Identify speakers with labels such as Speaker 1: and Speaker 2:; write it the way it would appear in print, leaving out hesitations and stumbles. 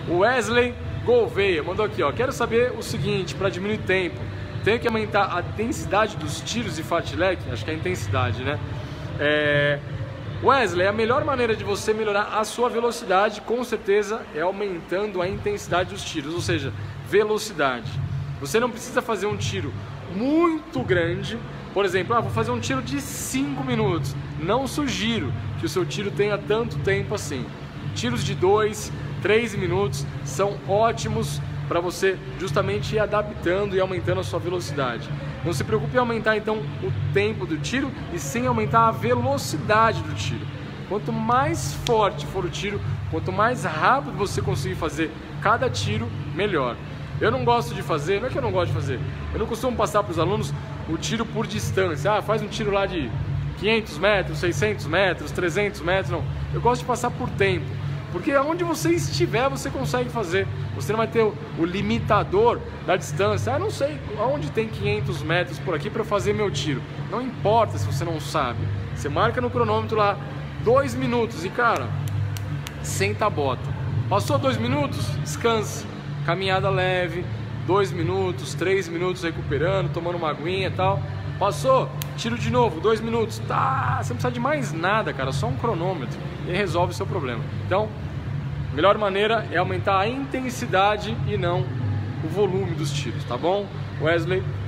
Speaker 1: O Wesley Gouveia mandou aqui, ó. Quero saber o seguinte, para diminuir tempo, tenho que aumentar a intensidade dos tiros de fartlek? Acho que é a intensidade, né? Wesley, a melhor maneira de você melhorar a sua velocidade, com certeza, é aumentando a intensidade dos tiros, ou seja, velocidade. Você não precisa fazer um tiro muito grande, por exemplo, vou fazer um tiro de 5 minutos. Não sugiro que o seu tiro tenha tanto tempo assim. Tiros de 2, 3 minutos são ótimos para você justamente ir adaptando e aumentando a sua velocidade. Não se preocupe em aumentar então o tempo do tiro e sim aumentar a velocidade do tiro. Quanto mais forte for o tiro, quanto mais rápido você conseguir fazer cada tiro, melhor. Eu não gosto de fazer, não é que eu não gosto de fazer, eu não costumo passar para os alunos o tiro por distância. Faz um tiro lá de 500 metros, 600 metros, 300 metros, não. Eu gosto de passar por tempo. Porque onde você estiver, você consegue fazer. Você não vai ter o limitador da distância. Não sei aonde tem 500 metros por aqui para eu fazer meu tiro. Não importa se você não sabe. Você marca no cronômetro lá 2 minutos e, cara, senta a bota. Passou 2 minutos? Descanse. Caminhada leve, 2 minutos, 3 minutos recuperando, tomando uma aguinha e tal. Passou? Tiro de novo, 2 minutos. Tá, você não precisa de mais nada, cara, só um cronômetro e resolve o seu problema. Então, a melhor maneira é aumentar a intensidade e não o volume dos tiros, tá bom? Wesley,